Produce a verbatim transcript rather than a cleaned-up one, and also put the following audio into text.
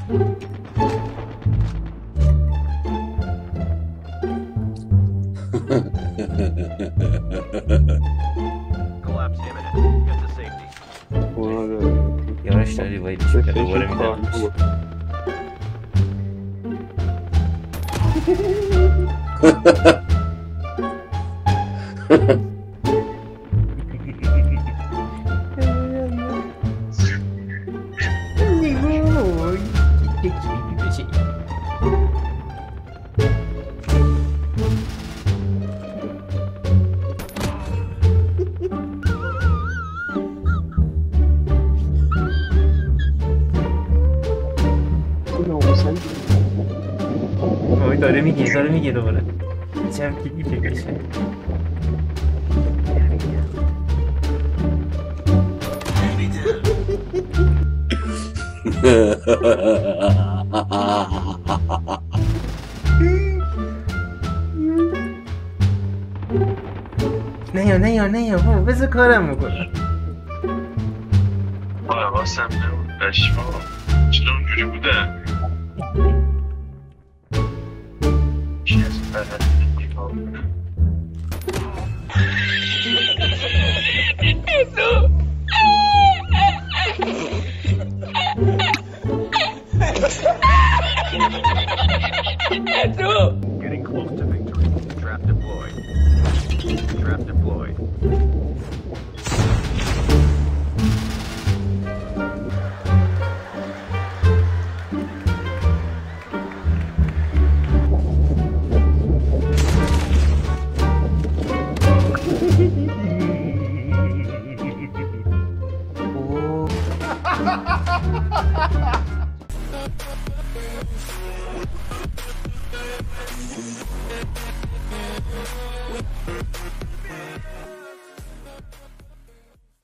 یارش داری باید چی که دوباره میدم داره میگه داره میگه دوباره چم کیکی بکشه نه یا نه یا نه یا بابا بذار کارم بکنم حواسم نبود بشما چرا اونجوری بودن چی از فرد نگاه کنم Getting close to victory. Trap deployed. Trap deployed.